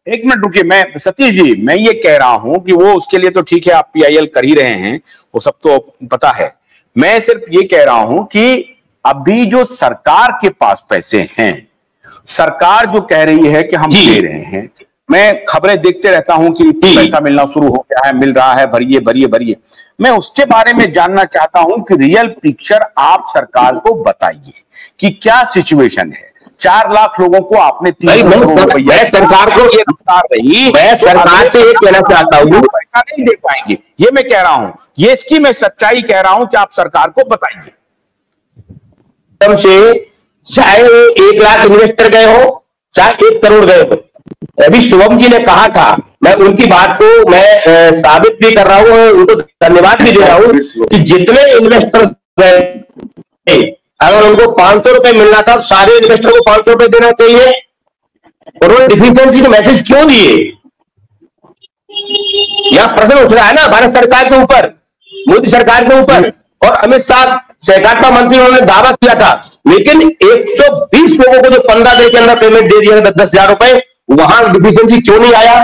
एक मिनट रुकिए, मैं सतीश जी मैं ये कह रहा हूं कि वो उसके लिए तो ठीक है, आप पीआईएल कर ही रहे हैं, वो सब तो पता है। मैं सिर्फ ये कह रहा हूं कि अभी जो सरकार के पास पैसे हैं, सरकार जो कह रही है कि हम दे रहे हैं, मैं खबरें देखते रहता हूं कि पैसा मिलना शुरू हो गया है, मिल रहा है, भरिए भरिए भरिए। मैं उसके बारे में जानना चाहता हूं कि रियल पिक्चर आप सरकार को बताइए कि क्या सिचुएशन है। 4 लाख लोगों को आपने 3 करोड़ रुपया सरकार को ये रफ्तार रही, मैं सरकार से ये कहना चाहता हूं पैसा नहीं दे पाएंगे, ये मैं कह रहा हूं, ये इसकी मैं सच्चाई कह रहा हूं कि आप सरकार को बताइए। से चाहे 1 लाख इन्वेस्टर गए हो, चाहे 1 करोड़ गए हो, अभी शुभम जी ने कहा था, मैं उनकी बात को मैं साबित भी कर रहा हूं, उनको धन्यवाद भी दे रहा हूं कि जितने इन्वेस्टर गए, अगर उनको 500 रुपए मिलना था, सारे इन्वेस्टर को 500 रुपए देना चाहिए। और वो डिफिशियंसी के मैसेज क्यों दिए? यह प्रश्न उठ रहा है ना भारत सरकार के ऊपर, मोदी सरकार के ऊपर। और अमित शाह सहकारिता मंत्री, उन्होंने दावा किया था, लेकिन 120 लोगों को जो 15 दिन के अंदर पेमेंट दे दिया 10,000 रुपए, वहां डिफिशियंसी क्यों नहीं आया?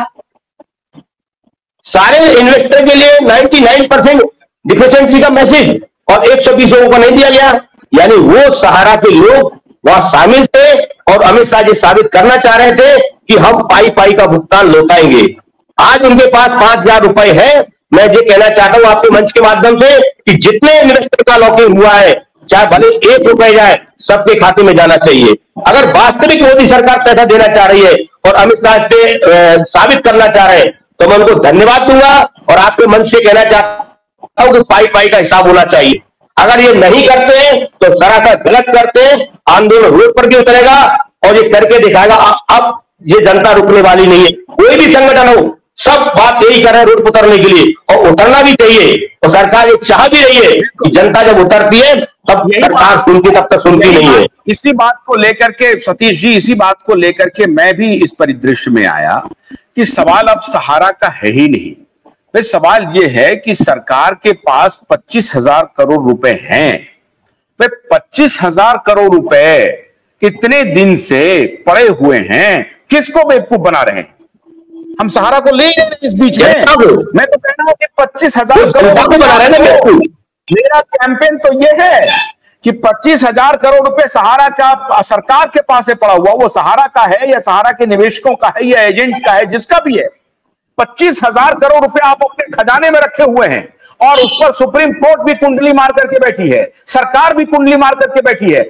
सारे इन्वेस्टर के लिए 99% डिफिशियंसी का मैसेज और 120 लोगों को नहीं दिया गया। यानी वो सहारा के लोग वहां शामिल थे और अमित शाह जी साबित करना चाह रहे थे कि हम पाई पाई का भुगतान लौटाएंगे। आज उनके पास 5,000 रुपए है। मैं ये कहना चाहता हूं आपके मंच के माध्यम से कि जितने इन्वेस्टर का लॉकिंग हुआ है, चाहे भले 1 रुपए जाए, सबके खाते में जाना चाहिए। अगर वास्तविक मोदी सरकार पैसा देना चाह रही है और अमित शाह से साबित करना चाह रहे हैं, तो मैं उनको धन्यवाद दूंगा और आपके मंच से कहना चाहता हूं कि पाई पाई का हिसाब होना चाहिए। अगर ये नहीं करते तो सरासर गलत करते, आंदोलन रोड पर भी उतरेगा और ये करके दिखाएगा। अब ये जनता रुकने वाली नहीं है। कोई भी संगठन हो, सब बात यही कर रहे हैं रोड पर उतरने के लिए, और उतरना भी चाहिए। और सरकार ये चाह भी रही है कि जनता जब उतरती है तब सरकार सुनती, तब तक सुनती नहीं है। इसी बात को लेकर के सतीश जी, इसी बात को लेकर के मैं भी इस परिदृश्य में आया कि सवाल अब सहारा का है ही नहीं। फिर सवाल यह है कि सरकार के पास 25,000 करोड़ रुपए हैं। वे 25,000 करोड़ रुपए इतने दिन से पड़े हुए हैं, किसको बेवकूफ बना रहे हैं? हम सहारा को ले रहे हैं इस बीच में। मैं तो कह रहा हूं कि 25,000 करोड़ को बना रहे हैं। मेरा कैंपेन तो यह है कि 25,000 करोड़ रुपए सहारा का सरकार के पास है पड़ा हुआ, वो सहारा का है या सहारा के निवेशकों का है या एजेंट का है, जिसका भी है, 25,000 करोड़ रुपए आप अपने खजाने में रखे हुए हैं और उस पर सुप्रीम कोर्ट भी कुंडली मार करके बैठी है, सरकार भी कुंडली मार करके बैठी है।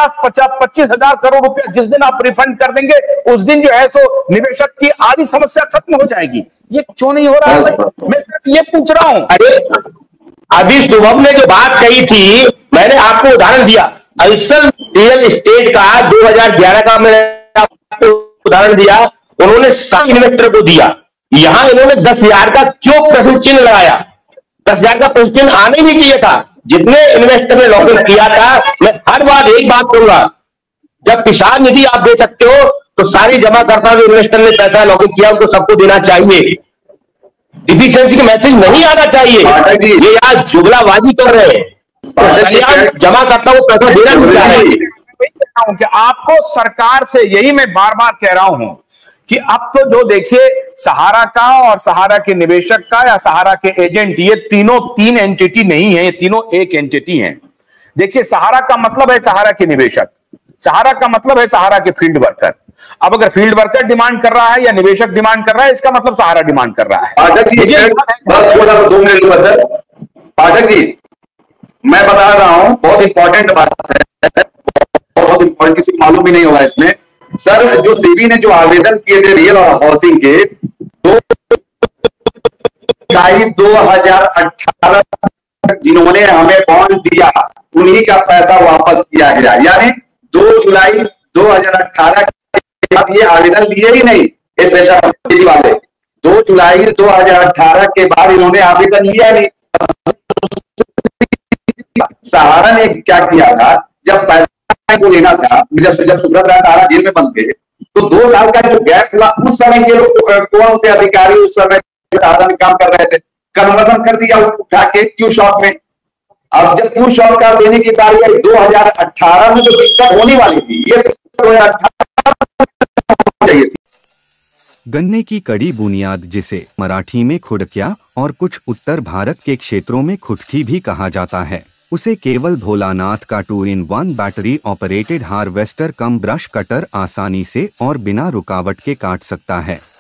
25,000 करोड़ रुपए जिस दिन आप रिफंड कर देंगे, उस दिन जो है सो निवेशक की आधी समस्या खत्म हो जाएगी। ये क्यों नहीं हो रहा है? मैं सिर्फ ये पूछ रहा हूं। अरे अभी शुभम ने जो बात कही थी, मैंने आपको उदाहरण दिया, अल्सर रियल एस्टेट का 2011 का मैंने आपको उदाहरण दिया, उन्होंने 7 इन्वेस्टर को दिया। यहां इन्होंने 10,000 का क्यों प्रश्न चिन्ह लगाया? 10,000 का प्रश्न चिन्ह आने नहीं चाहिए था। जितने इन्वेस्टर ने लॉगिन किया था, मैं हर बार एक बात कहूंगा, जब किसान निधि आप दे सकते हो तो सारी जमाकर्ता जो इन्वेस्टर ने पैसा लॉगिन किया उनको सबको देना चाहिए। डिफिशियंसी का मैसेज नहीं आना चाहिए। ये यार जुगलाबाजी कर रहे हैं, तो जमाकर्ता को पैसा देना नहीं चाहिए। कि आपको सरकार से यही मैं बार बार कह रहा हूं कि अब तो जो देखिए, सहारा का और सहारा के निवेशक का या सहारा के एजेंट, ये तीनों 3 एंटिटी नहीं है, ये तीनों एक एंटिटी हैं। देखिए, सहारा का मतलब है सहारा के निवेशक, सहारा का मतलब है सहारा के फील्ड वर्कर। अब अगर फील्ड वर्कर डिमांड कर रहा है या निवेशक डिमांड कर रहा है, इसका मतलब सहारा डिमांड कर रहा है। पाठक जी, मैं बता रहा हूं, बहुत इंपॉर्टेंट बात है, बहुत इंपॉर्टेंट, किसी को मालूम भी नहीं होगा इसमें। सर, जो सेबी ने जो आवेदन किए थे रियल हाउसिंग के, 2018 जिन्होंने हमें बॉन्ड दिया, उन्हीं का पैसा वापस किया गया। यानी 2 जुलाई 2018 के बाद ये आवेदन लिए ही नहीं, ये पैसा वाले 2 जुलाई 2018 के बाद इन्होंने आवेदन लिया नहीं। सहारा ने क्या किया था, जब पैसा को लेना था, जब सुब्रत राय सहारा जेल में बंद थे, तो 2 साल का जो गैप हुआ, उस समय ये लोग कौन से अधिकारी उस समय सहारा में काम कर रहे थे, कन्वर्जन कर दिया उठा के क्यू शॉप में। अब जब क्यू शॉप का देने की बारी आई 2018 में, जो दिक्कत होने वाली थी, ये 2018 चाहिए थी। गन्ने की कड़ी बुनियाद, जिसे मराठी में खुडकिया और कुछ उत्तर भारत के क्षेत्रों में खुटकी भी कहा जाता है, उसे केवल भोलानाथ का 2-in-1 battery operated harvester cum brush cutter आसानी से और बिना रुकावट के काट सकता है।